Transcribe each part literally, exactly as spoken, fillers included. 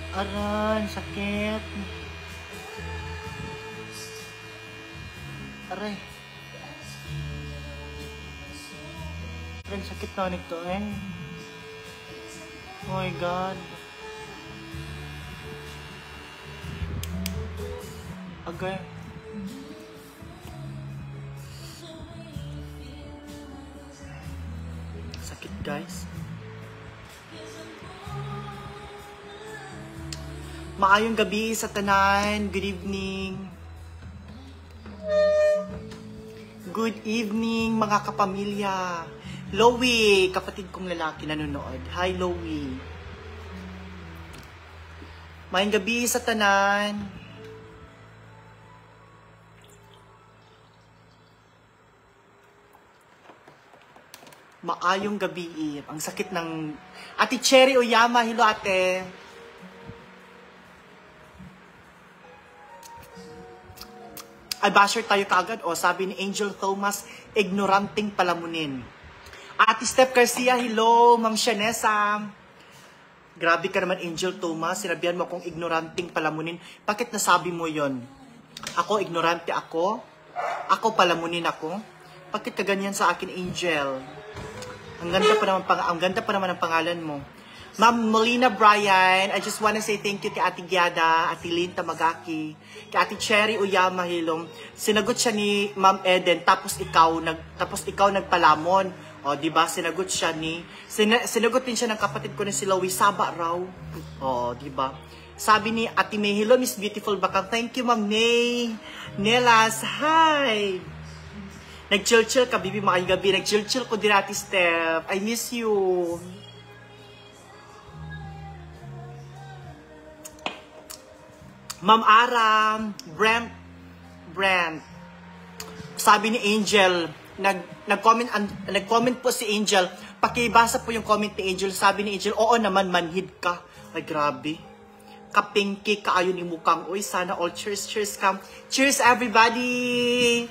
Aran, sakit. Aray. Aray, sakit na nito eh. Oh my God. Agay. Sakit guys. Maayong gabi sa tanan. Good evening. Good evening mga kapamilya. Lowy, kapatid kong lalaki nanonood. Hi Lowy. Maayong gabi sa tanan. Maayong gabi. Ang sakit ng Ate Cherry Oyama. Hello ate. Ay, basher tayo kaagad. O, sabi ni Angel Thomas, ignoranting palamunin. Ate Steph Garcia, hello. Ma'am Shanessa. Grabe ka naman, Angel Thomas. Sinabihan mo akong ignoranting palamunin. Bakit nasabi mo yon? Ako, ignorante ako? Ako, palamunin ako? Bakit ka ganyan sa akin, Angel? Ang ganda pa naman, ang ganda pa naman ang pangalan mo. Ma'am Molina Brian, I just wanna say thank you kay Ate Giada, Ate Lynn Tamagaki, kay Ate Cherry Oyama Hilom. Sinagot siya ni Ma'am Eden, tapos ikaw nag tapos ikaw nagpalamon. O, di ba? Sinagot siya ni sina, sinagot din siya ng kapatid ko na si Lowy Saba raw. O, di ba? Sabi ni Ate May, hello Miss Beautiful Bakang. Thank you Ma'am May. Nelas, hi. Nag-chill-chill ka, bibi, makayong gabi. Nag-chill-chill ko din, Ate Steph. I miss you. Ma'am Aram, Brent, Brent. Sabi ni Angel, nag nag-comment nag-comment po si Angel. Pakibasa po yung comment ni Angel. Sabi ni Angel, oo naman manhid ka. Ay grabe. Kapingki kaayo ni mukang. Uy, sana all cheers, cheers kam. Cheers everybody.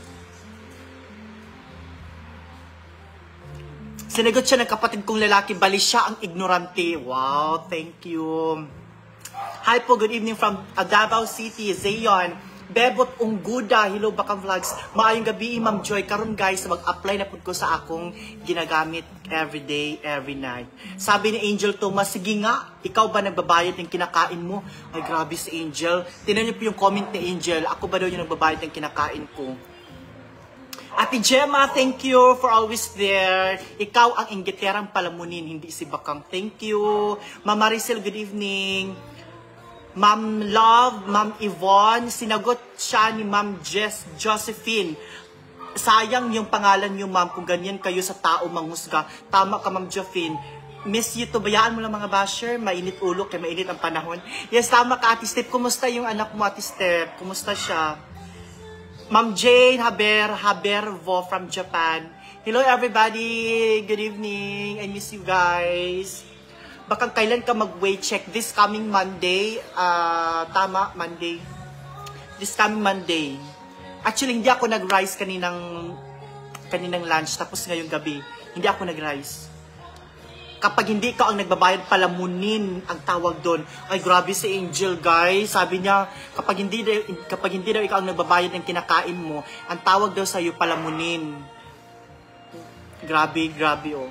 Sinagot siya ng kapatid kong lalaki, bali siya ang ignorante. Wow, thank you. Hi po, good evening from Davao City, Zayon. Bebot Ungguda, hello Bakang Vlogs. Maayong gabi, Ma'am Joy. Karon guys, mag-apply na po ko sa akong ginagamit every day, every night. Sabi ni Angel Thomas, sige nga, ikaw ba nagbabayad ng kinakain mo? Ay grabe si Angel. Tingnan niyo po yung comment ni Angel. Ako ba daw yung nagbabayad ng kinakain ko? Ate Gemma, thank you for always there. Ikaw ang inggiterang palamunin, hindi si Bakang. Thank you. Ma'am Maricel, good evening. Ma'am Love, Ma'am Yvonne, sinagot siya ni Ma'am Jess Josephine. Sayang yung pangalan niyo, Ma'am, kung ganyan kayo sa tao manghusga. Tama ka, Ma'am Josephine. Miss you to. Bayaan mo lang mga basher. Mainit ulo, kaya mainit ang panahon. Yes, tama ka, Ate Steph. Kumusta yung anak mo, Ate Steph? Kumusta siya? Ma'am Jane Haber, Habervo from Japan. Hello, everybody. Good evening. I miss you guys. Baka kailan ka mag-weight check? This coming Monday. Uh, tama, Monday. This coming Monday. Actually, hindi ako nag-rice kaninang, kaninang lunch. Tapos ngayong gabi, hindi ako nag-rice. Kapag hindi ka ang nagbabayad, palamunin ang tawag doon. Ay, grabe si Angel, guys. Sabi niya, kapag hindi, kapag hindi daw ikaw ang nagbabayad ng kinakain mo, ang tawag daw sa'yo, palamunin. Grabe, grabe, oh.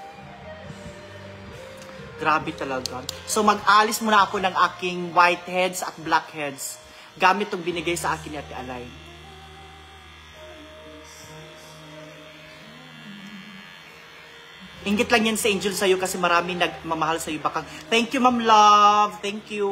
Grabe talaga. So, mag-alis muna ako ng aking white heads at black heads. Gamit itong binigay sa akin ni Ate Alay. Ingit lang yan sa Angel sa'yo kasi maraming nagmamahal sa'yo. Bakang, thank you, Ma'am Love. Thank you.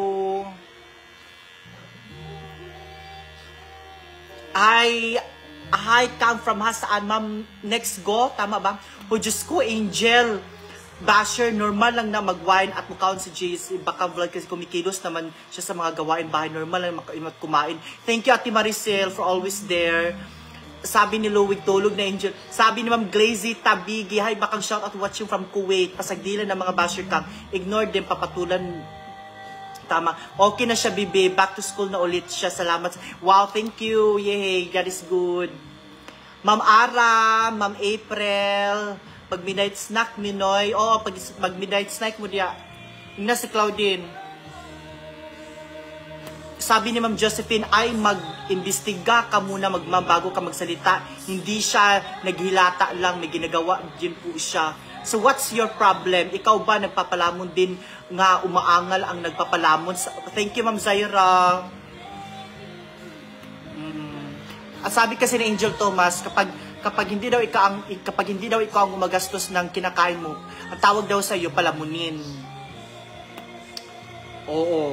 I, I come from Hasaan, Ma'am. Next go. Tama ba? O, Diyos ko, Angel. Basher, normal lang na mag-wine at mukhaon si Jace. Bakang Vlog kasi kumikilos naman siya sa mga gawain bahay. Normal lang makaimot kumain. Thank you, Ate Maricel, for always there. Sabi ni Luwig Tulog na Angel. Sabi ni Ma'am Glazy Tabigi, hi, Bakang shout out watching from Kuwait. Pasagdilan ng mga basher kang. Ignore them, papatulan. Tama. Okay na siya, bibi. Back to school na ulit siya. Salamat. Wow, thank you. Yay, God is good. Ma'am Ara, Ma'am April. Pag midnight snack, Minoy. Oo, pag mag midnight snack mo diya. Yung na si Claudine. Sabi ni Ma'am Josephine, ay mag-imbestiga ka muna magmam bago ka magsalita. Hindi siya naghilata lang, may ginagawa din po siya. So what's your problem? Ikaw ba nagpapalamon din nga umaangal ang nagpapalamon? Thank you, Ma'am Zaira. Mm. At sabi kasi ni Angel Thomas, kapag kapag hindi daw ikaw ang kapag hindi daw ikaw ang gumagastos ng kinakain mo, ang tawag daw sa iyo palamunin. Oo.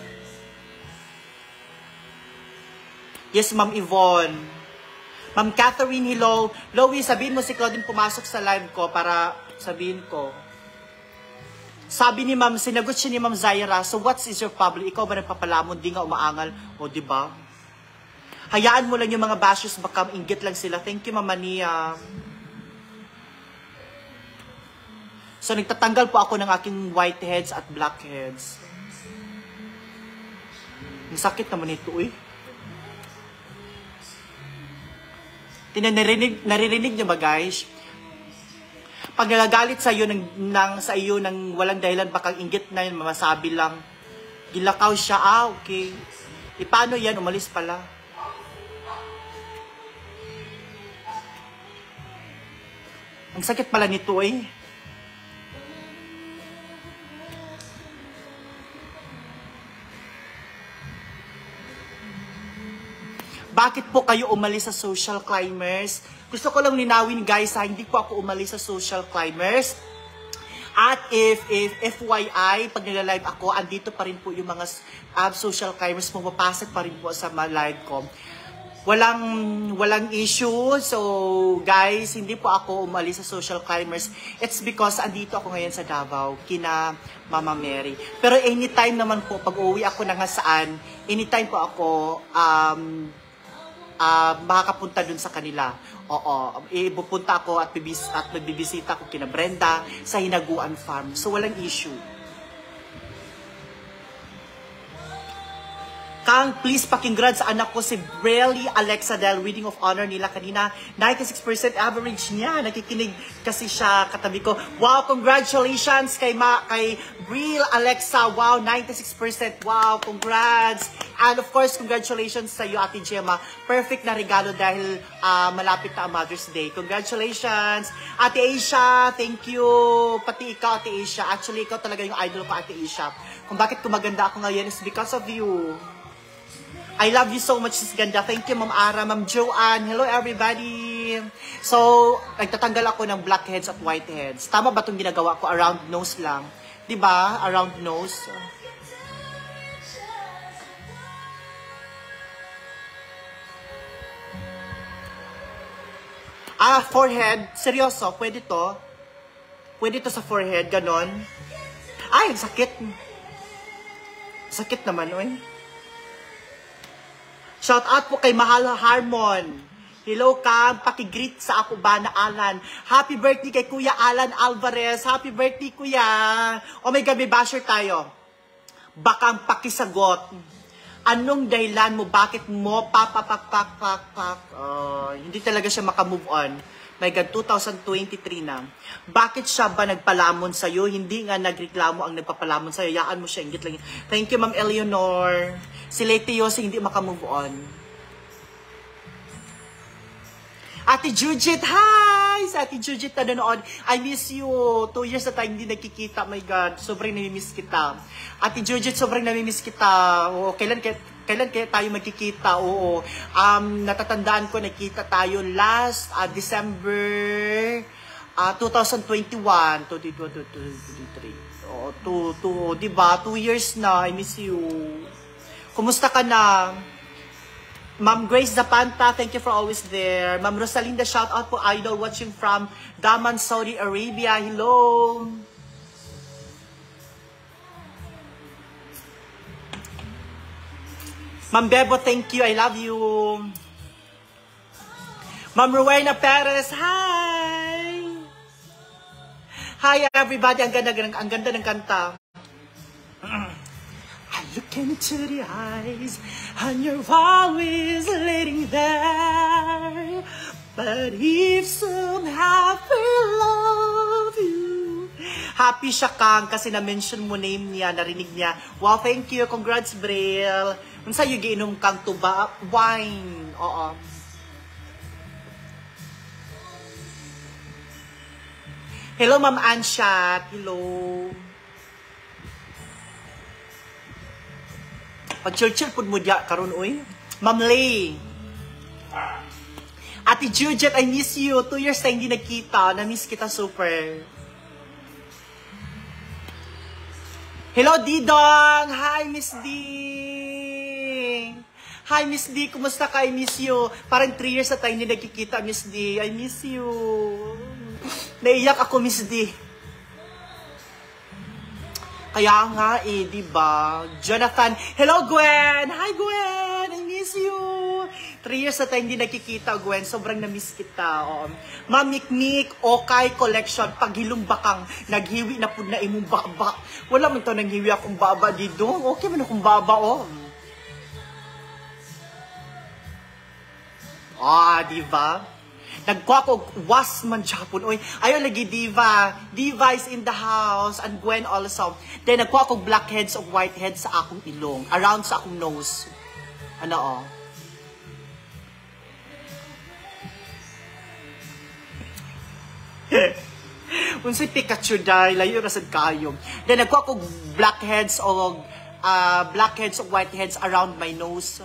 Yes, Ma'am Yvonne. Ma'am Catherine, hello. Loie, sabihin mo si Claudine pumasok sa live ko para sabihin ko. Sabi ni Ma'am, sinagot siya ni Ma'am Zaira, so what is your problem? Ikaw ba nagpapalamon? Di nga umaangal? O, di ba? Hayaan mo lang yung mga bashers, baka inggit lang sila. Thank you, Mama Nia. So, nagtatanggal po ako ng aking whiteheads at blackheads. Ang sakit naman ito, eh. Tinanarinig, naririnig niyo ba, guys? Pag nagagalit sa iyo ng, ng sa iyo ng walang dahilan, baka inggit na yun, mamasabi lang. Gilakaw siya, ah, okay. E paano yan? Umalis pala. Ang sakit pala nito, eh. Bakit po kayo umalis sa social climbers? Gusto ko lang linawin, guys, ha, hindi po ako umalis sa social climbers. At if, if F Y I, pag nila-live ako, andito pa rin po yung mga uh, social climbers, pumapasok pa rin po sa mga live ko. Walang, walang issue. So, guys, hindi po ako umalis sa social climbers. It's because andito ako ngayon sa Davao, kina Mama Mary. Pero anytime naman po, pag uwi ako na nga saan, anytime po ako, um, uh, makakapunta dun sa kanila. Oo, ipupunta ako at, bibis at magbibisita ko kina Brenda sa Hinaguan Farm. So, walang issue. Kang, please pakingrad sa anak ko si Brelly Alexa Del, reading of honor nila kanina. ninety-six percent average niya. Nakikinig kasi siya katabi ko. Wow, congratulations kay, Ma kay Brel Alexa. Wow, ninety-six percent. Wow, congrats. And of course, congratulations sa iyo, Ate Gemma. Perfect na regalo dahil uh, malapit na ang Mother's Day. Congratulations. Ate Asia, thank you. Pati ikaw, Ate Asia. Actually, ikaw talaga yung idol ko, Ate Asia. Kung bakit kumaganda ako ngayon is because of you. I love you so much, Sis Ganda. Thank you, Ma'am Ara, Ma'am Joanne. Hello, everybody. So, nagtatanggal ako ng blackheads at whiteheads. Tama ba itong ginagawa ko? Around nose lang. Diba? Around nose. Ah, forehead. Seryoso, pwede to. Pwede to sa forehead, ganon. Ay, sakit. Sakit naman, oy. Shout out po kay Mahal Harmon. Hello, Kang. Pakigreet sa ako ba na Alan. Happy birthday kay Kuya Alan Alvarez. Happy birthday, Kuya. Oh my God, may basher tayo. Bakang pakisagot. Anong dahilan mo? Bakit mo papapakpakpakpak? Uh, hindi talaga siya makamove on. My God, two thousand twenty-three na. Bakit siya ba nagpalamon sa'yo? Hindi nga nagreklamo ang nagpapalamon sa'yo. Yaan mo siya, ingit lang. Thank you, Ma'am Eleanor. Si Lady Yossi hindi makamove on. Ate Jujit, hi! Sa Ate Jujit na nanood. I miss you. Two years na tayo hindi nagkikita. My God, sobrang namimiss kita. Ate Jujit, sobrang namimiss kita. Oo, kailan, kailan kaya tayo magkikita? Oo. Um, natatandaan ko, nakita tayo last uh, December uh, twenty twenty-one. twenty twenty-three. Oo, two, two, diba? Two years na. I miss you. Kumusta ka na? Ma'am Grace Zapanta, thank you for always there. Ma'am Rosalinda, shout out po, idol watching from Daman, Saudi Arabia. Hello. Ma'am Bebo, thank you. I love you. Ma'am Rowena Perez, hi. Hi everybody. Ang ganda, ang ganda ng kanta. I look into the eyes, and you're always laying there. But if somehow I love you. Happy siya, Kang, kasi na-mention mo name niya, narinig niya. Wow, thank you. Congrats, Brel. Unsa yung giinom kang tuba? Wine. Oo. Hello, Ma'am Anshat. Hello. Pag-chill-chill po mo diya, karon uy. Ma'am Lay. Ate Jujet, I miss you. Two years na hindi nagkita. Na-miss kita super. Hello, Didong. Hi, Miss D. Hi, Miss D. Kumusta ka? I miss you. Parang three years na tayo hindi nagkikita, Miss D. I miss you. Naiyak ako, Miss D. Kaya nga eh, di ba? Jonathan. Hello, Gwen! Hi, Gwen! I miss you! Three years na tayo hindi nakikita, Gwen. Sobrang na-miss kita. Oh. Mamikmik, Okay Collection. Paghilong bakang, naghiwi na po na imong baba. Wala man ito nanghiwi akong baba dito. Okay man akong baba, oh. Ah, di ba? Nagkuha ko, was man Japon. Oy, ayaw lagi Diva. Diva is in the house. And Gwen also. Then nagkuha ko blackheads of whiteheads sa akong ilong. Around sa akong nose. Ano oh. Unsay Pikachu dai, layo ra sad kayo. Then nagkuha ko blackheads of uh, blackheads of whiteheads around my nose.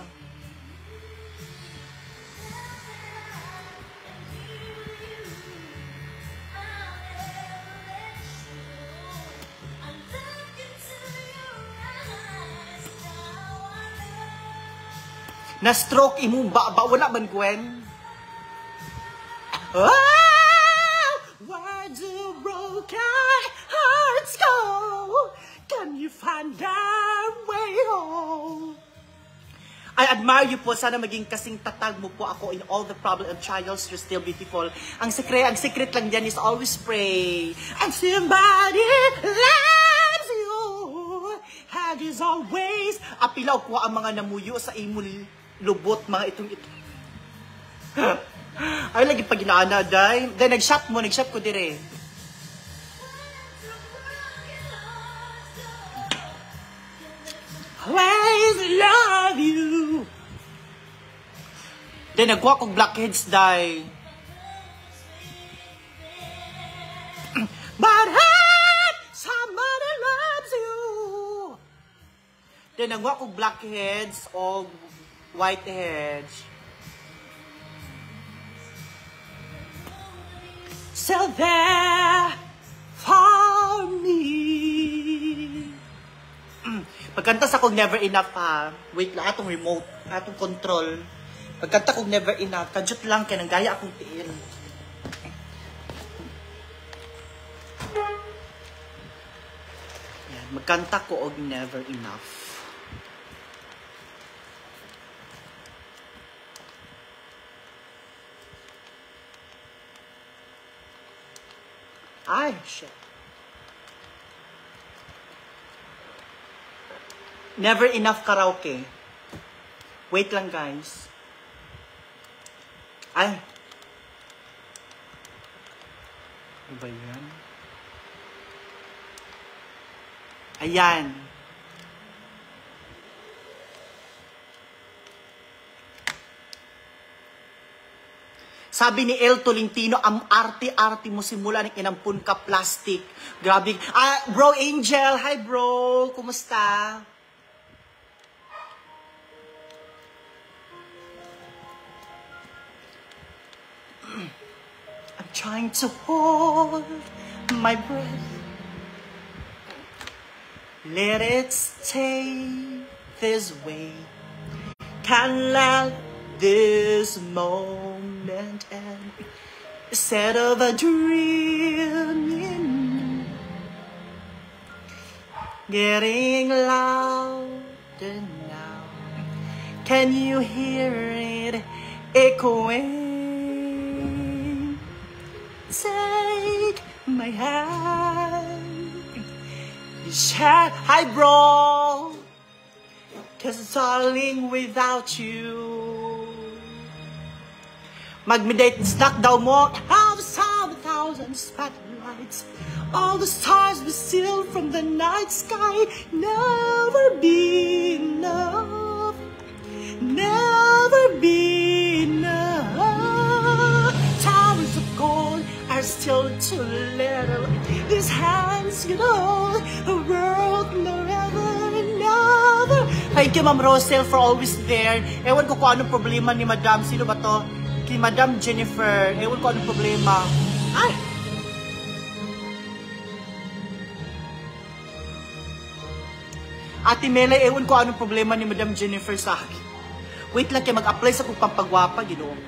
Na-stroke imong baba. Wala man, Gwen? Oh, where do broken hearts go? Can you find our way home? I admire you po. Sana maging kasing tatag mo po ako in all the problems and trials. You're still beautiful. Ang secret, ang secret lang dyan is always pray. And somebody loves you. And is always. Apilaw ko ang mga namuyo sa imul lubot, mga itong ito. Ay, lagi pag ginaana, day. Then, nag-shop mo, nag-shop ko dire. Always love you. Then, nagkuha kong blackheads, day. But hey, somebody loves you. Then, nagkuha kong blackheads, o whiteheads. So there for me. Mm. Pagkanta sa kong never enough ha. Wait lang, atong remote, atong control. Pagkanta kong never enough, kadyot lang kaya nang gaya akong tiin. Yan, magkanta ko og never enough. Ay, shit. Never enough karaoke. Wait lang, guys. Ay. Ano ba yan? Ayan. Sabi ni El Tolentino, ang arte-arte mo simula ng inampun ka plastic. Grabe. Ah, bro Angel. Hi, bro. Kumusta? I'm trying to hold my breath. Let it stay this way. Can't let this moment end. Instead of a dream, getting louder now. Can you hear it echoing? Take my hand. Share. Hi, bro. Cause darling, without you. Mag-midnight snack daw mo. How the sun, a thousand spotlights. All the stars we steal from the night sky. Never be enough. never be enough. Towers of gold are still too little. These hands can hold a world forever and ever. Thank you, Ma'am Rosel, for always there. Ewan ko kung anong problema ni Madam. Sino ba to? Kay Madam Jennifer. Ewan ko anong problema. Ay! Ate Mela, ewan ko anong problema ni Madam Jennifer sa akin. Wait lang kayo, mag-apply sa kong pampagwapa, ginoo ko.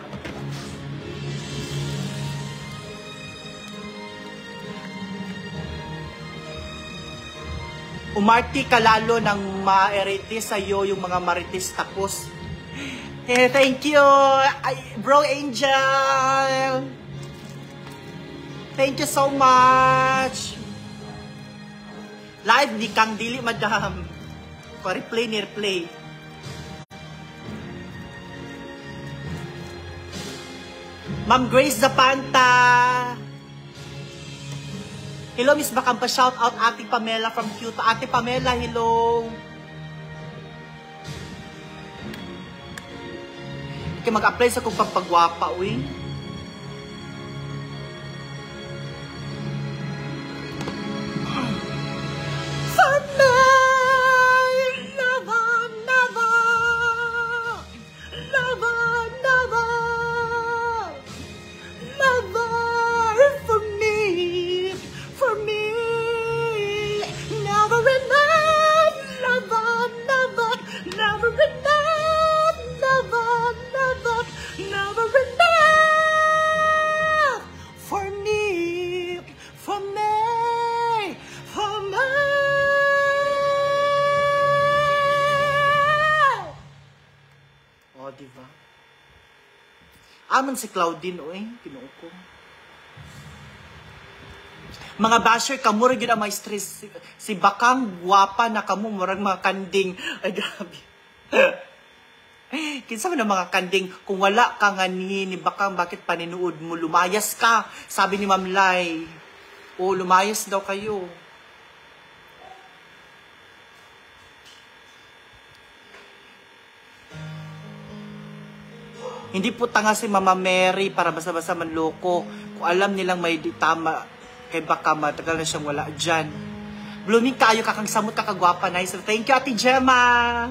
Umarti ka lalo ng ma-eritis sa'yo yung mga marites tapos. Eh, thank you, ay, Bro Angel. Thank you so much. Live ni Kang Dili, Madam. Ko replay ni replay. Ma'am Grace Zapanta. Hello, Miss Bakang, pa-shout out Ate Pamela from Kyoto. Ate Pamela, hello. Kaya mag-apply sa kong pagpagwapa, uy. Aman si Claudine, oy, kinuo ko. Mga basher, kamura yun ang may stress. Si, si Bakang, guwapa na kamo, murag mga kanding. Ay, grabe. Kinsa man ang mga kanding, kung wala ka nga ni, ni Bakang, bakit paninuod mo? Lumayas ka, sabi ni Ma'am Lai. O, lumayas daw kayo. Hindi po tanga si Mama Mary para basta-basta manloko. Kung alam nilang may di tama, kay baka matagal na siyang wala dyan. Blooming kayo, kakang samot, kakagwapa, nice. Thank you, Ate Gemma.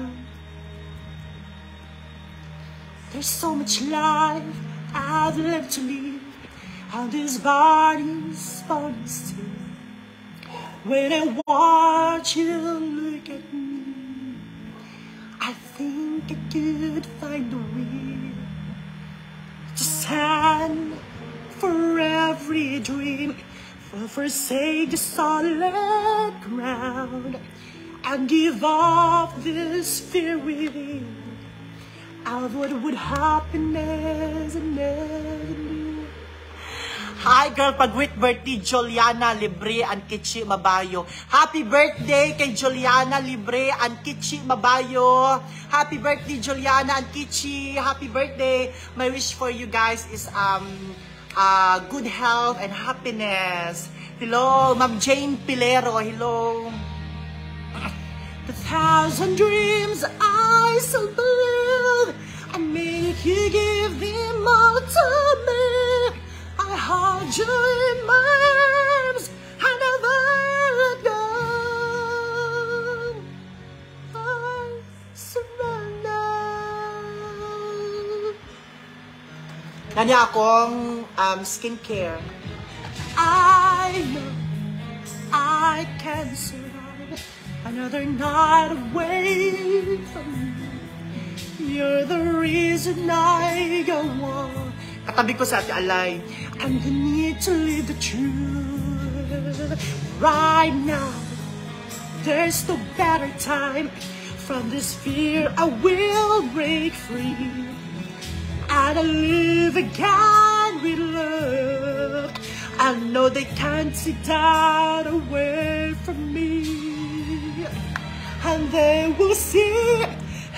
There's so much life I've left to live. How this body's born still. When I watch you look at me, I think I could find a way to stand for every dream, for forsake the solid ground, and give up this fear within of what would happen as I never knew. Hi girl, pag-great birthday, Juliana Libre and Kichi Mabayo. Happy birthday kay Juliana Libre and Kichi Mabayo. Happy birthday, Juliana and Kichi. Happy birthday. My wish for you guys is um uh, good health and happiness. Hello, Ma'am Jane Pilero. Hello. The thousand dreams I so believe, I make you give them all to me. I hold you in my arms, I never let go. I surrender. Kanya akong um, skincare. I know I can survive another night away from you. You're the reason I go on. Katabi ko sa Ate Alay. And the need to live the truth. Right now, there's no better time. From this fear, I will break free. And I live again with love. I know they can't take that away from me. And they will see.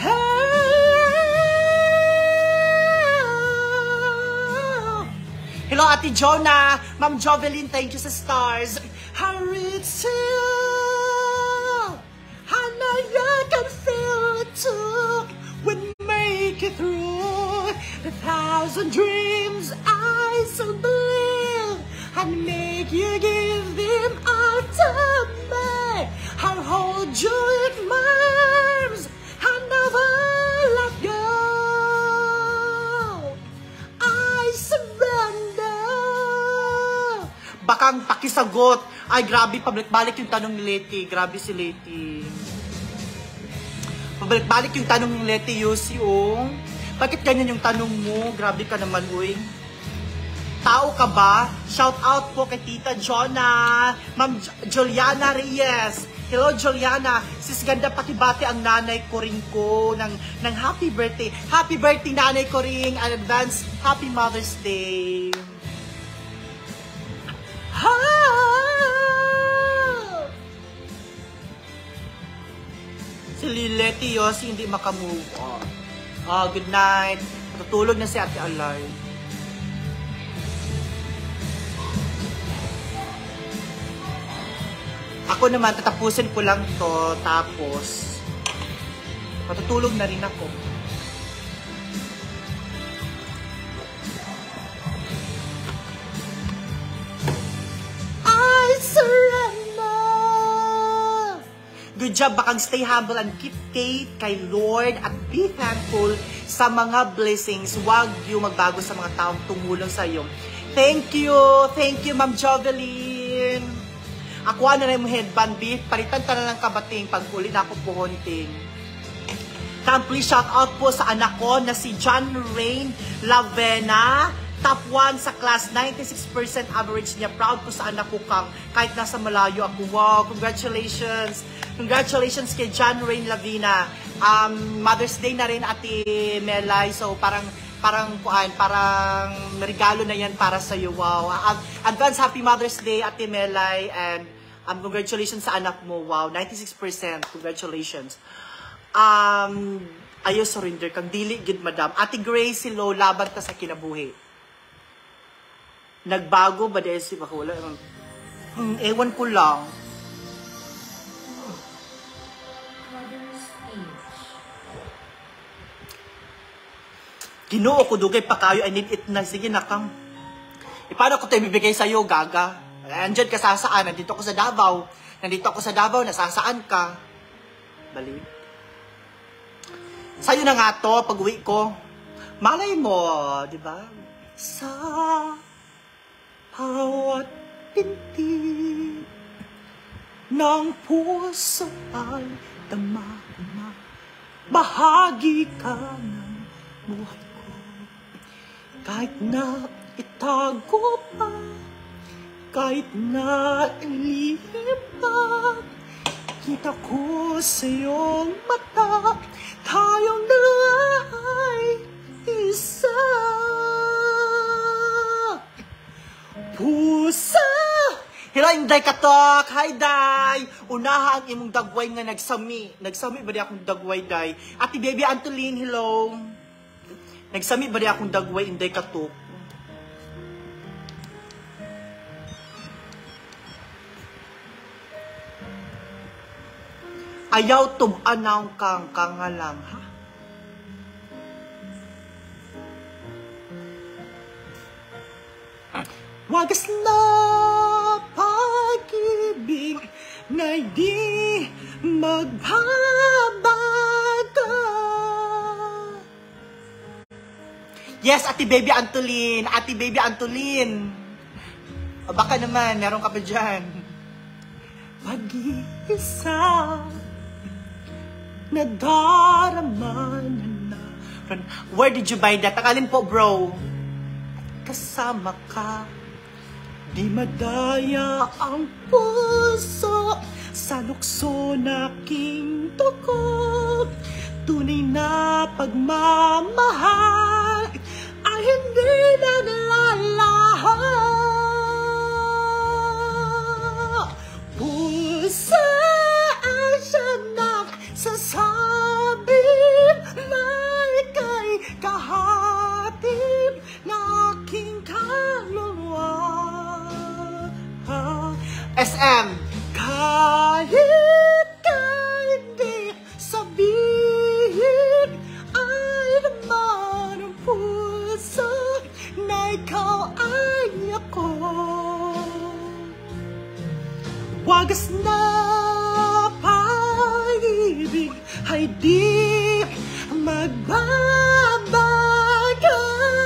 Hello, Ate Jonah. Ma'am Jovelyn, thank you sa stars. I reach to you. I know you can feel it too. When thousand dreams I so believe, and make you give them all to me. I'll hold you in my arms and never let go. I surrender. Bakang pakisagot. Ay, grabe, pabalik-balik yung tanong ni Leti. Grabe si Leti. Pabalik-balik yung tanong ni Leti, Yossi, oh. Bakit ganyan yung tanong mo? Grabe ka naman, uy. Tao ka ba? Shout out po kay Tita Jonah, Ma'am Juliana Reyes. Hello, Juliana. Sis, ganda pakibati ang nanay ko rin ko ng, ng happy birthday. Happy birthday, nanay ko rin. An advance happy Mother's Day. Ha! Si Lileti Yossi hindi makamove on. Oh, good night. Tutulog na si Ate Alay. Ako naman, tatapusin ko lang to, tapos matutulog na rin ako. I surrender. Good job, bakang stay humble and keep faith kay Lord at be thankful sa mga blessings. Huwag yung magbago sa mga taong tumulong sa iyo. Thank you, thank you, Ma'am Jovelyn. Ako na rin mo headband beef, palitan ka na lang kabating pag uli na ako puhunting. Can please shout out po sa anak ko na si John Rain Lavena. Top one sa class, ninety-six percent average niya. Proud po sa anak ko kang kahit nasa malayo ako. Wow, congratulations. Congratulations kay John Rain Lavena. Um, Mother's Day na rin, Ate Melay. So parang parang kuan, parang regalo na yan para sa iyo. Wow. Advance happy Mother's Day, Ate Melay, and um, congratulations sa anak mo. Wow, ninety-six percent. Congratulations. Um, ayo surrender kang dili gid, madam. Ate Grace, hello, laban ta sa kinabuhi. Nagbago ba dahil si Bakula? Hmm, ewan ko lang. Ginoo ko dugay pa kayo, I need it na. Sige na kang. E paano ko tayo bibigay sa'yo, gaga? Andyan ka sasaan, nandito ako sa Davao. Nandito ako sa Davao, nasasaan ka? Bali. Sa'yo na nga to, pag uwi ko. Malay mo, di ba? Sa bawat pinti ng puso ay dama-dama, bahagi ka ng buhay. Kahit na itago pa, kahit na ilihim pa, kita ko sa iyong mata, tayong dalawa ay isa. Pusa! Hello, Inday Katok! Hi, Day! Unaha ang imong dagway nga nagsami. Nagsami ba di akong dagway, Day? Ate Baby Antolin, hello! Nagsami ba di akong dagway, Inday Katok? Ayaw tub-an naong kang kangalang, ha? Wagas na pag-ibig na di magbabago. Yes, Ate Baby Antolin. Ate Baby Antolin. O baka naman, meron ka pa dyan. Mag-iisa na darama na na. Where did you buy that? Takalin po, bro. Kasama ka, di madaya ang puso sa lukso na aking tuko. Tunay na pagmamahal ay hindi naglalaho. Puso ay siya nagsasabing may kay kahatid na aking kaluluwa. S M kahit ka hindi sabihin ay naman ang puso wagas na pag-ibig ay di magbabago.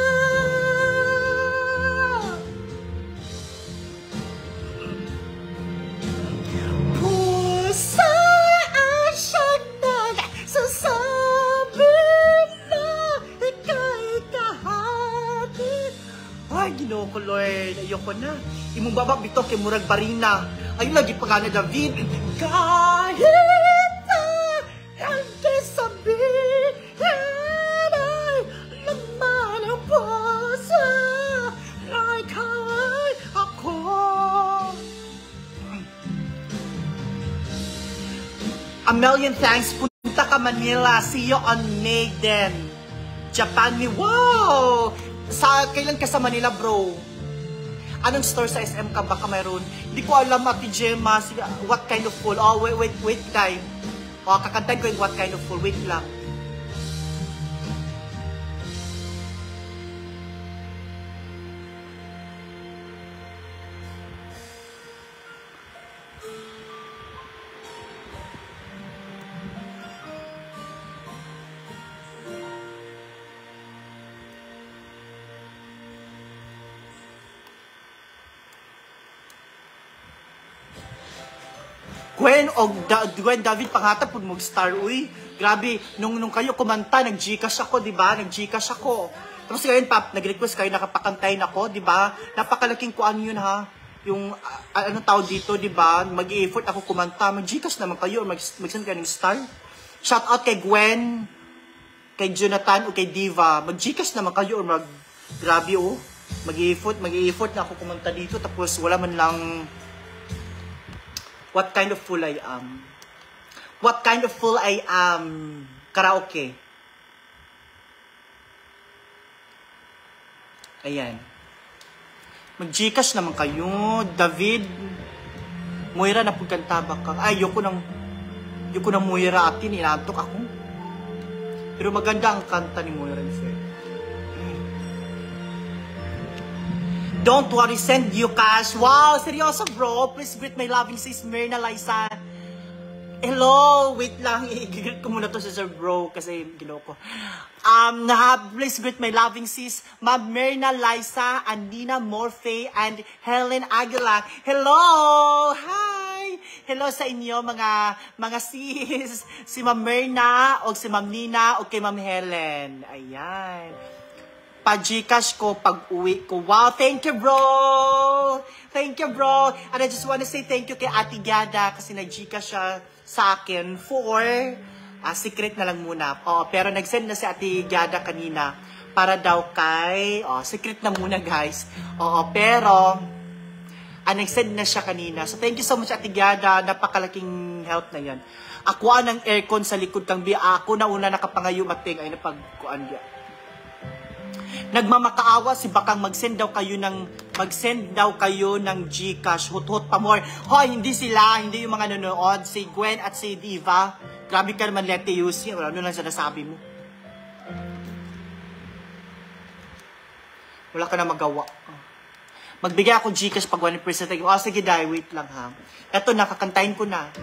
Pusa ang siyang nagsasabi na ika'y kahati. Ay, Ginoo ko, Lord, ayoko na. Imong babak bito kay murag barina. Ay, lagi pa nga na David. Kahit na ang kasabihin ay laman ang puso ay kay ako. A million thanks. Punta ka Manila. See you on May then. Japan me. Wow! Sa, kailan ka sa Manila, bro? Anong store sa S M ka? Baka mayroon. Hindi ko alam, Ate Gemma. What kind of food? Oh, wait, wait, wait time. Oh, kakantahin ko yung what kind of food. Wait lang. Gwen o da, Gwen David pangata pud mo star uy. Grabe nung nung kayo kumanta nag-Gcash ako, di ba? Nag-Gcash ako. Tapos ngayon pap nag-request kayo nakapakantay nako, di ba? Napakalaking kuan yun ha. Yung uh, ano tawag dito, di ba? Mag-effort ako kumanta, mag-Gcash naman kayo, mag mag-send kayo ng star. Shout out kay Gwen, kay Jonathan o kay Diva. Mag-Gcash naman kayo or mag grabe oh. Mag-effort, mag-effort na ako kumanta dito tapos wala man lang. What kind of fool I am? What kind of fool I am? Karaoke. Ayan. Mag-Gcash naman kayo. David. Moira na pagkantaba ka. Ay, yoko nang yoko nang Moira atin. Inantok ako. Pero maganda ang kanta ni Moira. Don't worry, send you cash. Wow, seryoso bro. Please greet my loving sis, Myrna Liza. Hello, wait lang. I-greet ko muna to sa sir bro kasi ginoko. Um, na, please greet my loving sis, Ma'am Myrna Liza, Andina Morphe, and Helen Aguila. Hello! Hi! Hello sa inyo mga mga sis. Si Ma'am Myrna, o si Ma'am Nina, o kay Ma'am Helen. Ayan. Pa-Gcash ko pag uwi ko. Wow, thank you bro! Thank you bro! And I just want to say thank you kay Ate Gada kasi nag-Gcash siya sa akin for uh, secret na lang muna. Oh, pero nag-send na si Ate Gada kanina para daw kay oh, secret na muna guys. Oo, pero ah, nag-send na siya kanina. So thank you so much Ate Gada. Napakalaking help na yan. Ako ang aircon sa likod kang biya. Ako na una nakapangayo mating ay napagkuan biya. Nagmamakaawa si Bakang mag-send daw kayo ng mag-send daw kayo ng Gcash. Hut-hut pa more. Hoy, hindi sila, hindi yung mga nanonood. Si Gwen at si Diva. Grabe ka naman, Lete Yusi. Ano lang sinasabi mo? Wala ka na magawa. Magbigay ako Gcash pag one percent. Oh, sige, dahil wait lang ha. Eto, nakakantayin ko na.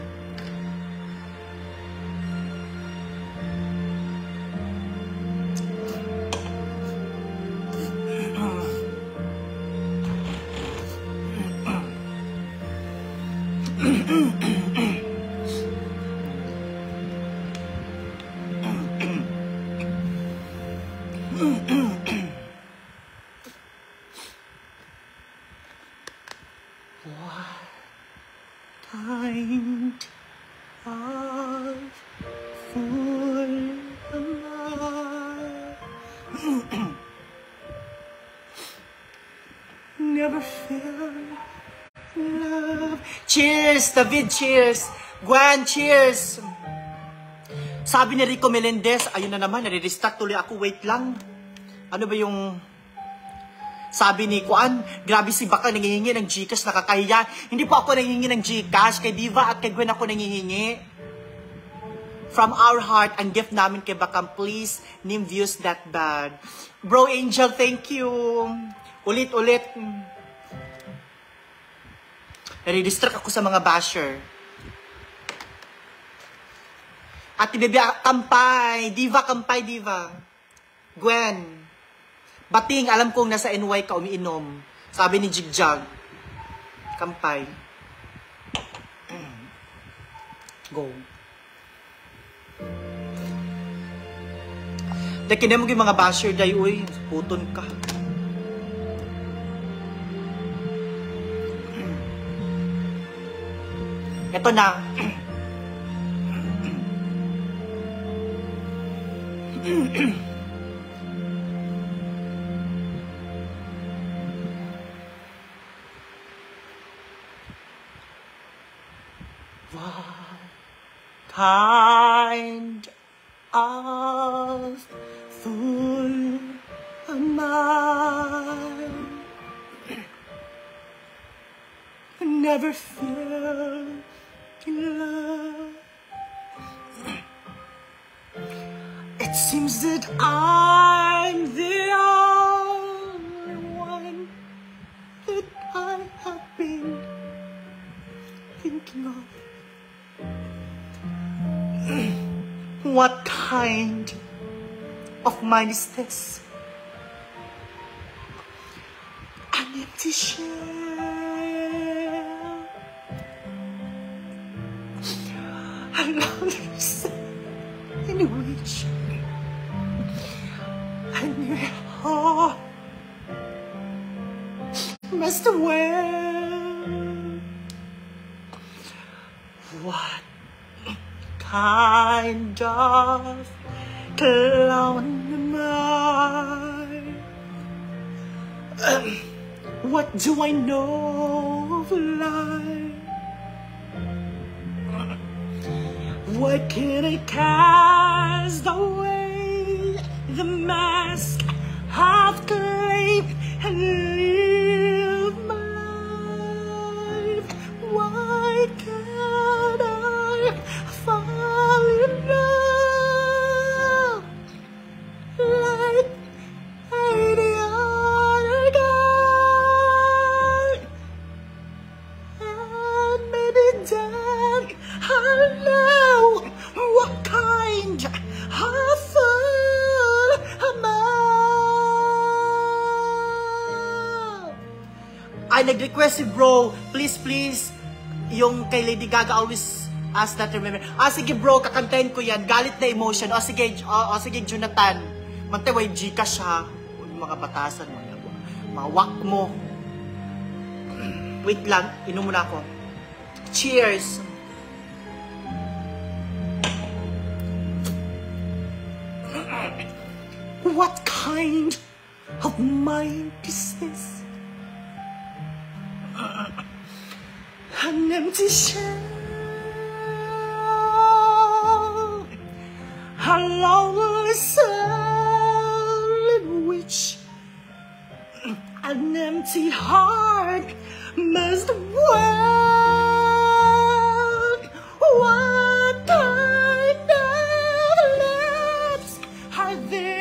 Cheers, David, cheers. Gwen, cheers. Sabi ni Rico Melendez, ayun na naman, nare-restart tuloy ako, wait lang. Ano ba yung sabi ni Kuan? Grabe si Baka nangihingi ng Gcash, nakakahiya. Hindi po ako nangihingi ng Gcash, kay Diva at kay Gwen ako nangihingi. From our heart, ang gift namin kay Baka, please, name views that bad. Bro Angel, thank you. Ulit-ulit. Nare-distract ako sa mga basher. Ate Bebe, Kampay. Diva, Kampay, Diva. Gwen. Bating, alam kong nasa N Y ka umiinom. Sabi ni Jigjag. Kampay. Go. Dahil kinemo yung mga basher day, uy. Puton ka. Ito na. What kind of fool am I? Never feel in love. It seems that I'm the only one that I have been thinking of. What kind of mind is this? An empty shell, another set in which I knew heart must well. What kind of clown am I? Um, what do I know of life? Why can't I cast away the mask I've claimed and live my life? Why can't I fall in love like any other guy? And maybe then I'll know what kind of fool am I. Ay, nag-request si bro, please, please, yung kay Lady Gaga, always ask that remember. Ah, sige bro, kakantahin ko yan. Galit na emotion. O sige, o, o sige Jonathan. Mante, way Gcash ha. Mga batasan, mga, mga wak mo. Wait lang, inom muna ako. Cheers! What kind of mind is this? An empty shell, a lonely soul in which an empty heart must dwell. What kind of lips are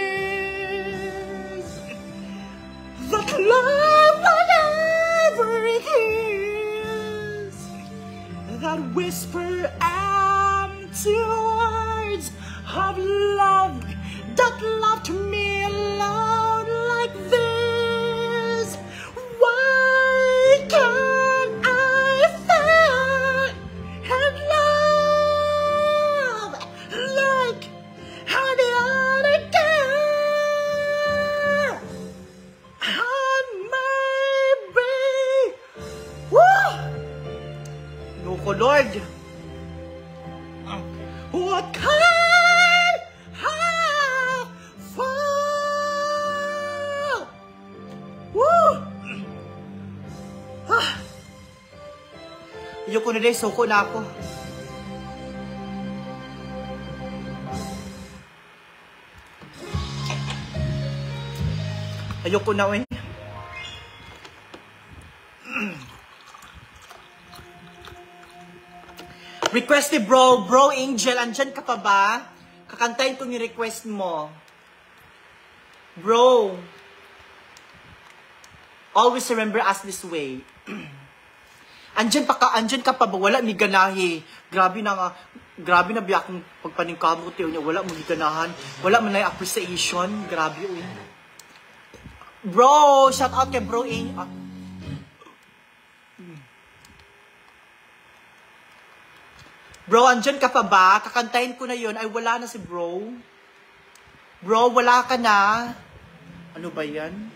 these that love whatever it is, that whisper empty words of love, that loved me alone like this? Why can't I fall in love like any other girl? I may be. Woo! Loko, Lord. What kind of fall? Woo! Ah. Ayoko na rin, soko na ako. Ayoko na, eh. Request ni bro, bro Angel, andyan ka pa ba? Kakantayin ko yung request mo. Bro, always remember us this way. Andyan pa ka, andyan ka pa ba? Wala ni ganahi. Grabe na nga. Grabe na biya akong pagpaningkamot niya. Wala mo ganahan. Wala mo na yung appreciation. Grabe yun. Bro, shout out kay bro A. Ah. Bro, andyan ka pa ba? Kakantayin ko na yun. Ay, wala na si bro. Bro, wala ka na. Ano ba yan?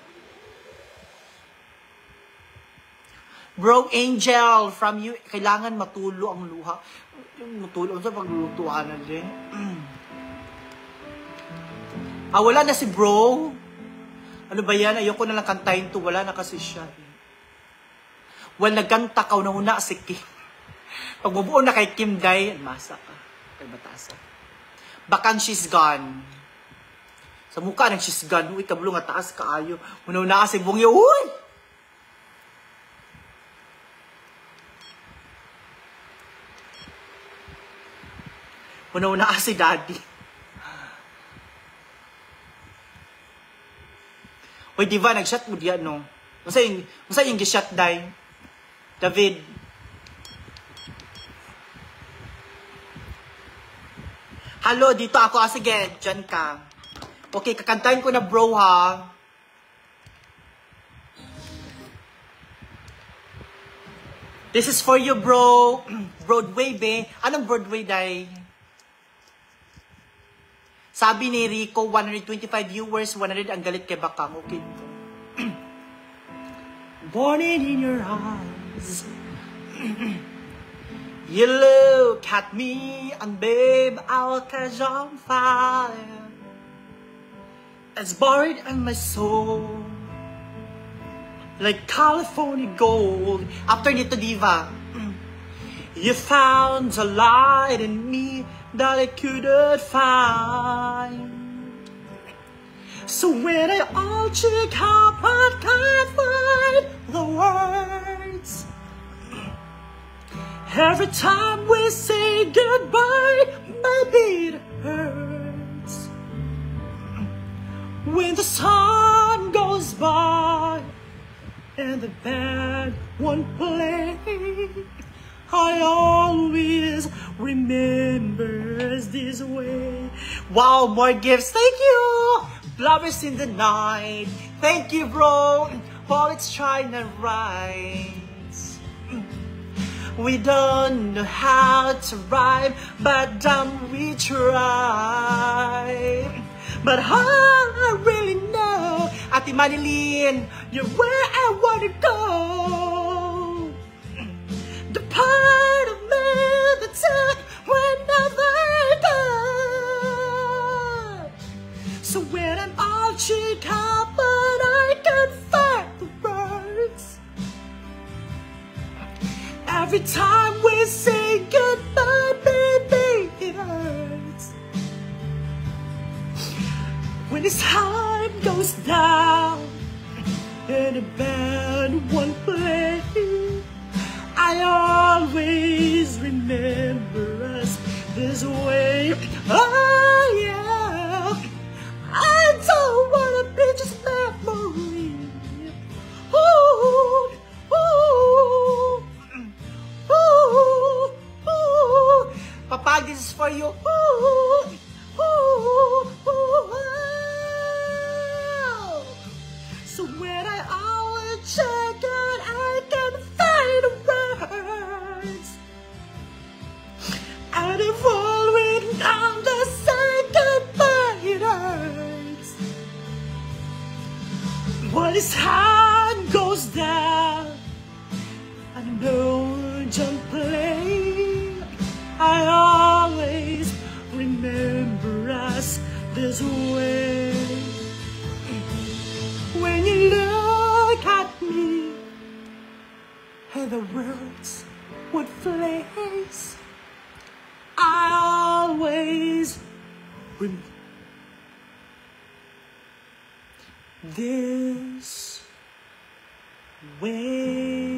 Bro, Angel, from you, kailangan matulo ang luha. Yung matulo, sa paglulutuan na din. Ah, wala na si bro. Ano ba yan? Ayoko na lang kantayin to. Wala na kasi siya. Well, nagkanta ka na una si Kim. Pag bubuo na kay Kim Day, masa ka. Kay Batasa. Bakan she's gone. Sa mukha ng she's gone. Uy, kablo nga taas kaayo. Unaw na kasi bungyo. Uy! Unaw na kasi daddy. Uy, diva, nag-shot mo diyan, no? Masa yung, masa yung gi-shot, day? David. Hello, dito ako. Ah, sige, dyan ka. Okay, kakantahin ko na bro, ha? This is for you, bro. Broadway, be. Anong Broadway, day? Sabi ni Rico, one hundred twenty-five viewers, one hundred ang galit kay Bakang. Okay. Born in your eyes. You look at me and babe, I'll catch on fire. It's buried in my soul, like California gold. After nito, diva, you found a light in me that I couldn't find. So when I all check up, I can't find the words. Every time we say goodbye, maybe it hurts. When the sun goes by and the band won't play, I always remember this way. Wow, more gifts. Thank you. Flowers in the night. Thank you, bro. While it's trying to rise. We don't know how to rhyme, but damn we try. But I really know, Ate Manilyn, you're where I wanna go. The part of me that took whenever I go. So when I'm all cheek up, but I can't find the words. Every time we say goodbye, baby, it hurts. When the sun goes down and the band won't play, I always remember us this way. Oh yeah, I don't wanna be just memory. Ooh, ooh. Ooh, ooh, Papa, this is for you. Ooh, ooh, ooh, ooh. So when I always check it, I can find words. And if all we come to say goodbye, it hurts. When the sun goes down, I know don't play. I always remember us this way. When you look at me and the words would place, I always remember this way.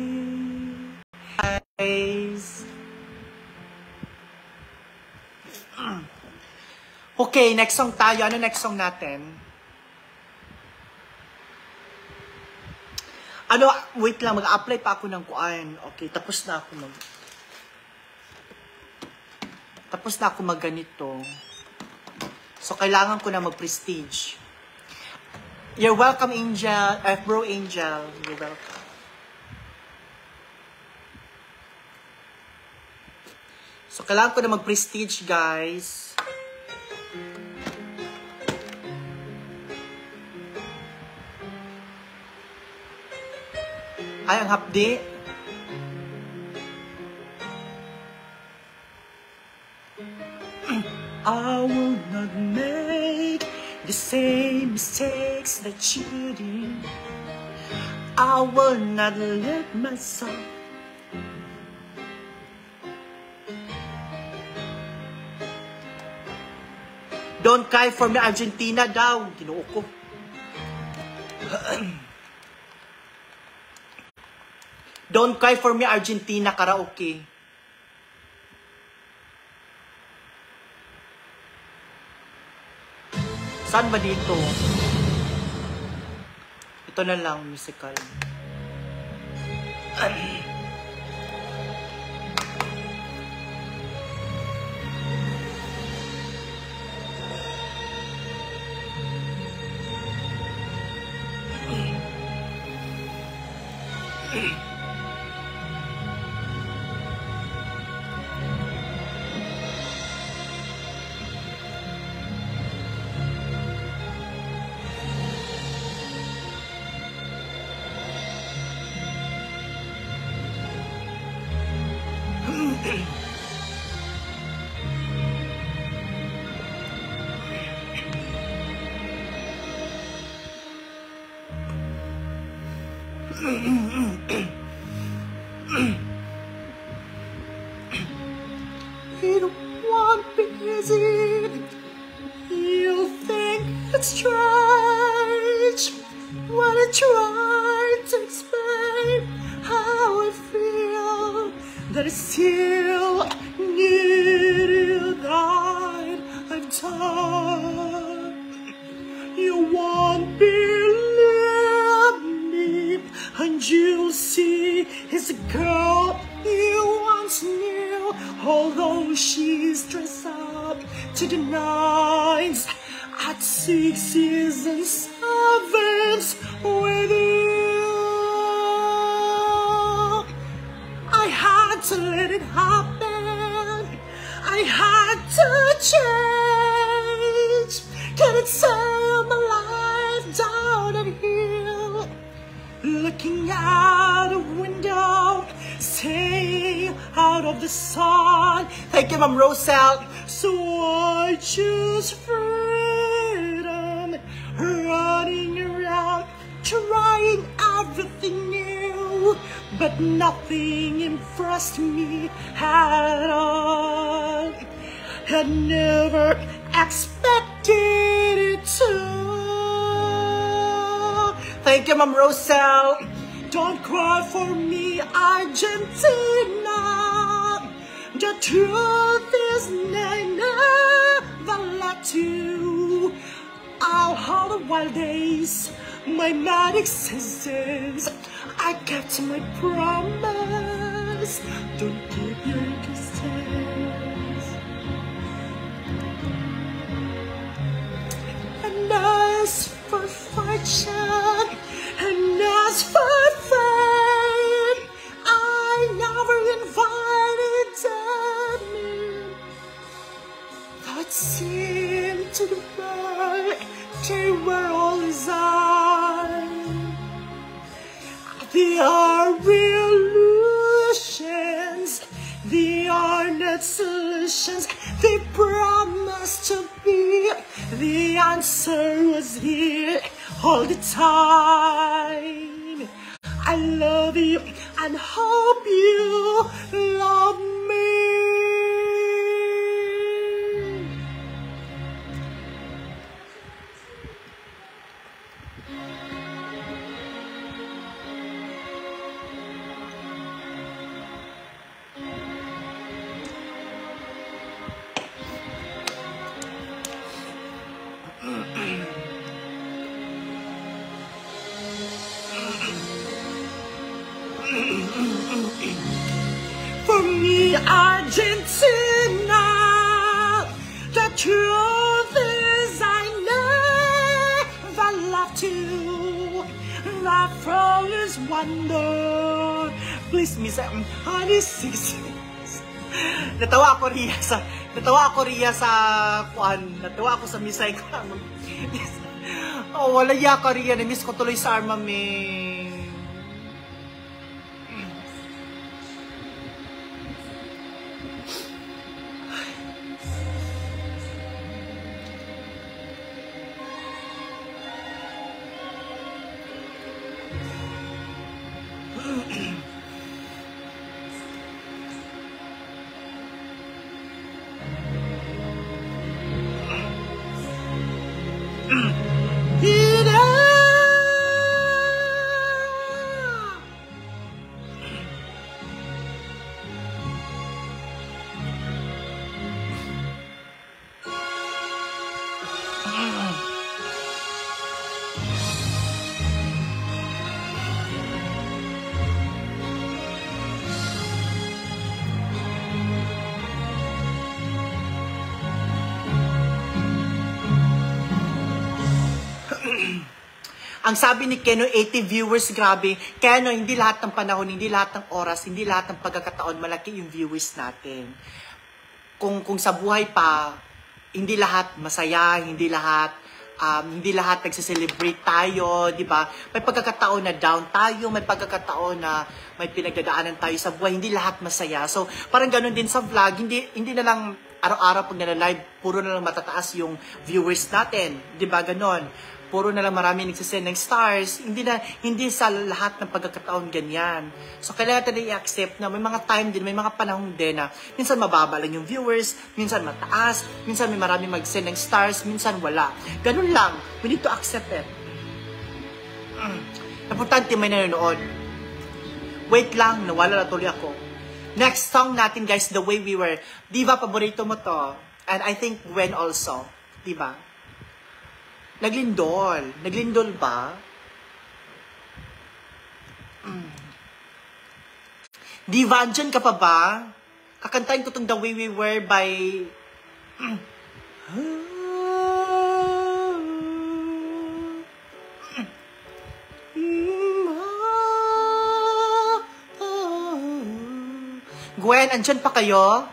Okay, next song tayo. Ano next song natin? Ano, wait lang, mag-apply pa ako ng kuan. Okay, tapos na ako mag... Tapos na ako magganito. So, kailangan ko na mag-prestige. You're welcome, Angel. Uh, bro, Angel. You're welcome. So, kailangan ko na mag-prestige, guys. Ay, ang hapdi. I will not make the same mistakes that you did. I will not let myself. Don't cry for me, Argentina daw. Ginoo ko. Don't cry for me, Argentina karaoke. Saan ba dito? Ito na lang, musical. It won't be easy. You think it's strange when I try to explain how I feel, that I still need you, that I've done. You won't believe me, and you'll see it's a girl you once knew, although she's dressed up to the nines at sixes and sevens with you. I had to let it happen. I had to change. Couldn't sell my life down at hill, looking out a window, stay out of the sun. Thank you, Ma'am Roselle. So I choose freedom, running around, trying everything new, but nothing impressed me at all. Had never expected it to. Thank you, Ma'am Roselle. Don't cry for me, Argentina. The truth is I never let you. All the wild days, my mad existence, I kept my promise. Don't give your distance. And as for fortune, and as for fame, I never invited them. That seemed to the world they were all designed. They are illusions, they are not solutions. They promised to be. The answer was here all the time. I love you and hope you love me. Argentina. The truth is I never loved you. Love from this wonder. Please, Miss Honey Sis. Natawa ako Ria sa natawa ako Ria sa kuan. Natawa ako sa misay ko. Oh, wala ya ka Ria. Na-miss ko tuloy sa Armame. Ang sabi ni Keno, eighty viewers, grabe. Keno, hindi lahat ng panahon, hindi lahat ng oras, hindi lahat ng pagkakataon, malaki yung viewers natin. Kung, kung sa buhay pa, hindi lahat masaya, hindi lahat, um, hindi lahat nagsiselebrate tayo, di ba? May pagkakataon na down tayo, may pagkakataon na may pinagdadaanan tayo sa buhay, hindi lahat masaya. So, parang ganun din sa vlog, hindi, hindi na lang araw-araw pag nala-live, puro na lang matataas yung viewers natin, di ba? Ganon. Puro na lang marami nagsisend ng stars, hindi na hindi sa lahat ng pagkakataon ganyan. So kailangan natin i-accept na may mga time din, may mga panahon din na minsan mababa lang yung viewers, minsan mataas, minsan may marami mag-send ng stars, minsan wala. Ganun lang, we need to accept it. Importante may nanonood. Wait lang, nawala na tuloy ako. Next song natin guys, The Way We Were. Di ba paborito mo to? And I think Gwen also. Di ba? Naglindol. Naglindol ba? Mm. Diva, andyan ka pa ba? Kakantahin ko itong The Way We Were by... Mm. Gwen, andyan pa kayo?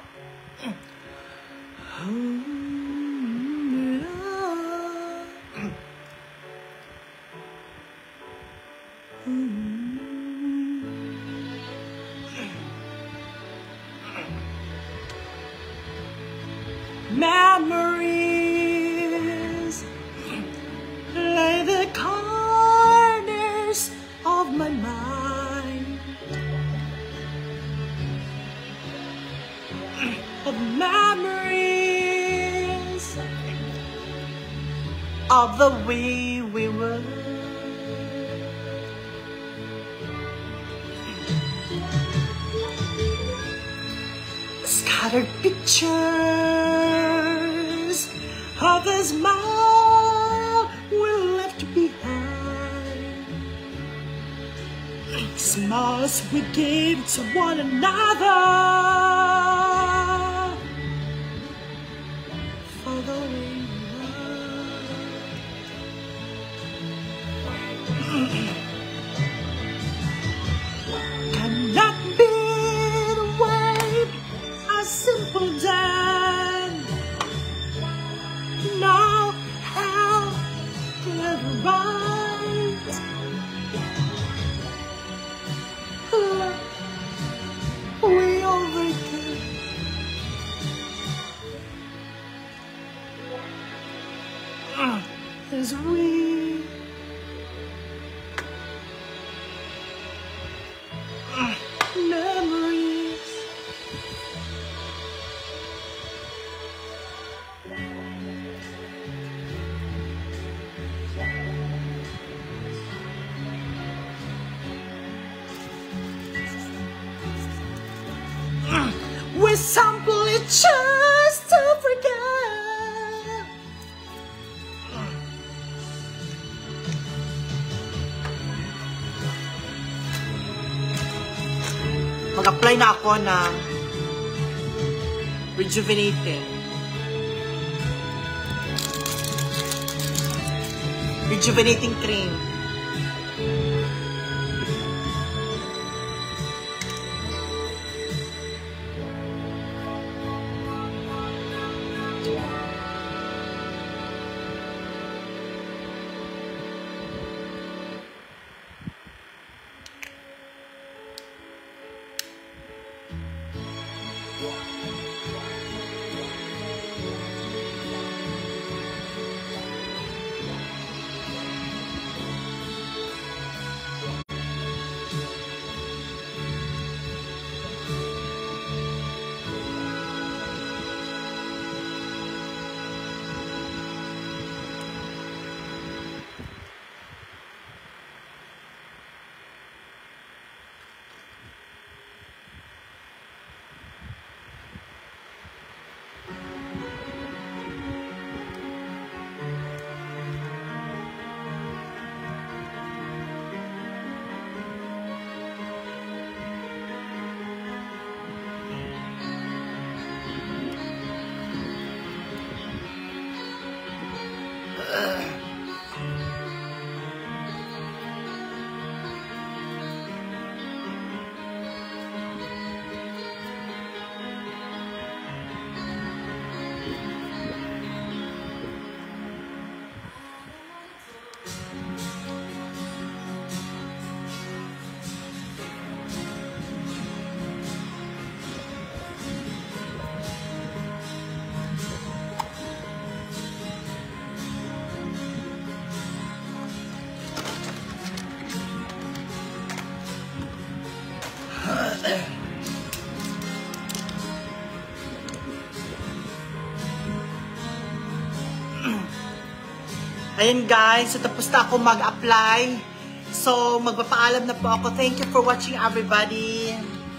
Memories lay the corners of my mind, of memories of the way we were. Scattered pictures of the smile we left behind, smiles we gave to one another for the way we were. Cannot be the way a simple dance. Now how clever right. We overcame. As we memories. We simply choose to forget. Mag-apply na ako ng Rejuvenating. Rejuvenating cream. Ayan guys, so tapos na ako mag-apply. So magpapaalam na po ako. Thank you for watching everybody.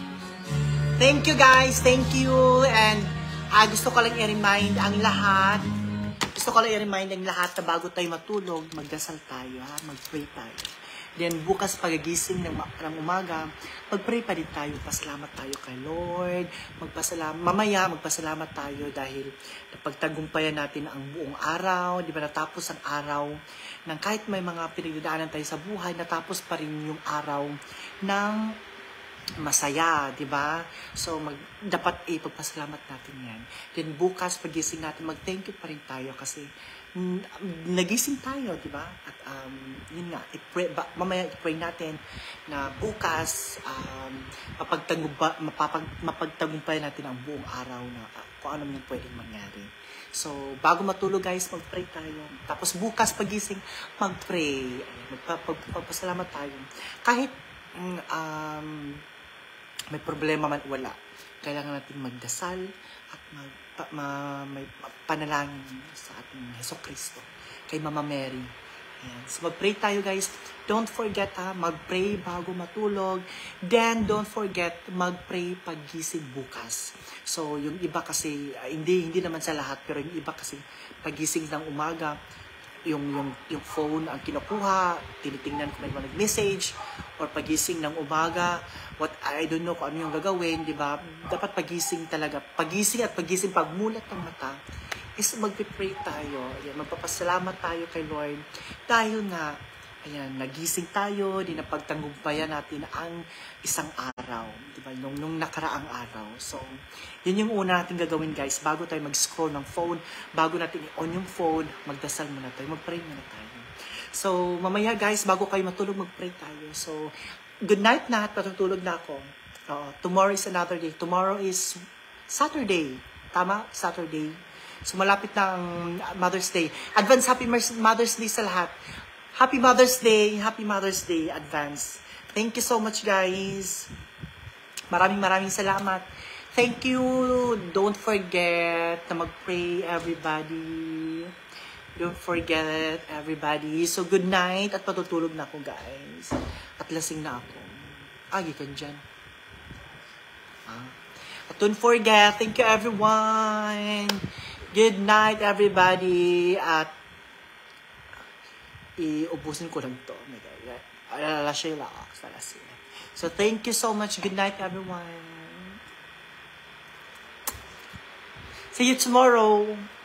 Thank you guys, thank you. And uh, gusto ko lang i-remind ang lahat. Gusto ko lang i-remind ang lahat na bago tayo matulog, magdasal tayo, ha? Mag-pray tayo. Then bukas pagagising ng, ng umaga, mag-pray pa din tayo. Pasalamat tayo kay Lord. Magpasalamat, mamaya magpasalamat tayo dahil napagtagumpayan natin ang buong araw. Di ba natapos ang araw ng kahit may mga pinagdadaanan tayo sa buhay, natapos pa rin yung araw ng masaya, di ba? So, mag, dapat ipagpasalamat natin yan. Then bukas pagising natin, mag-thank you pa rin tayo kasi nagising tayo, di ba? At um, yun nga, i-pray, ba, mamaya i-pray natin na bukas um, mapagtagumpa, mapapag, mapagtagumpay natin ang buong araw na uh, kung ano yung pwedeng mangyari. So, bago matulog guys, mag-pray tayo. Tapos bukas pagising, mag-pray. Magpapasalamat tayo. Kahit um, may problema man wala, kailangan natin magdasal at mag Pa, ma, may panalangin sa ating Hesukristo kay Mama Mary. Ayan. So mag-pray tayo guys. Don't forget ha, mag-pray bago matulog. Then don't forget mag-pray paggising bukas. So yung iba kasi uh, hindi hindi naman sa lahat, pero yung iba kasi pagising ng umaga, yung yung yung phone ang kinukuha, tinitingnan kung may mga nag-message, or pagising ng umaga, what I don't know kung ano yung gagawin, di ba? Dapat pagising talaga. Pagising at pagising, pagmulat ng mata, is mag-pray tayo. Ayan, magpapasalamat tayo kay Lord. Dahil nga, ayan, nagising tayo, di napagtanggumpayan natin ang isang araw. Di ba? Nung, nung nakaraang araw. So, yun yung una natin gagawin guys. Bago tayo mag-scroll ng phone, bago natin i-on yung phone, magdasal muna tayo, mag-pray muna tayo. So, mamaya guys, bago kayo matulog, mag-pray tayo. So, good night na, patutulog na ako. Uh, tomorrow is another day. Tomorrow is Saturday. Tama? Saturday. So, malapit na ang Mother's Day. Advance Happy Mother's Day sa lahat. Happy Mother's Day. Happy Mother's Day. Advance. Thank you so much, guys. Maraming maraming salamat. Thank you. Don't forget na mag-pray, everybody. Don't forget, everybody. So, good night. At patutulog na ako, guys. At lasing na ako. Agi ka dyan. Ah. At don't forget, thank you, everyone. Good night, everybody. At iubusin ko lang to. Alalasya lang ako. So, thank you so much. Good night, everyone. See you tomorrow.